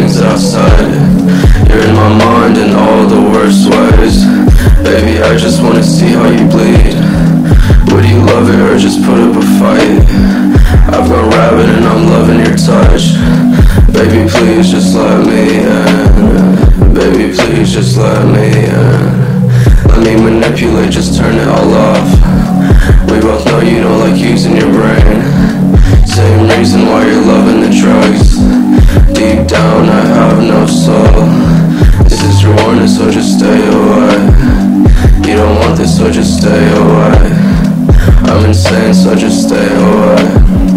things that I said. You're in my mind in all the worst ways. Baby, I just wanna see how you bleed. Would you love it or just put up a fight? I've gone rabid and I'm loving your touch. Baby, please just let me in. Baby, please just let me in. Let me manipulate, just turn it all off. We both know you don't like using your brain. Same reason why you're loving the drugs. Deep down I have no soul. This is your warning, so just stay away. You don't want this, so just stay away. I'm insane, so just stay away.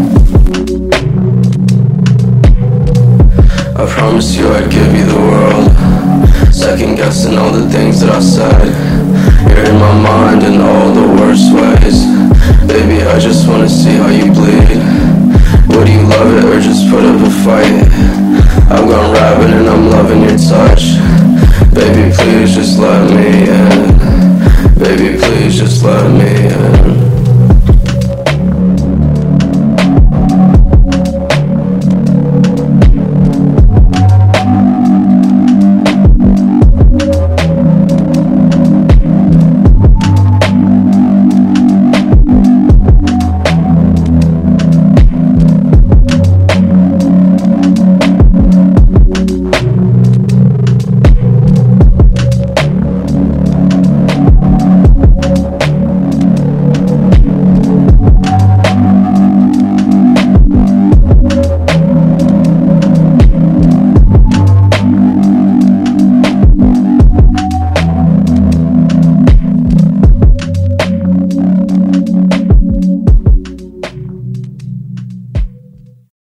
I promised you I'd give you the world. Second guessing all the things that I said. You're in my mind in all the worst ways. Baby, I just wanna see how you bleed. Would you love it or just put up a fight? I've gone rabid and I'm loving your touch. Baby, please just let me in. Baby, please just let me in.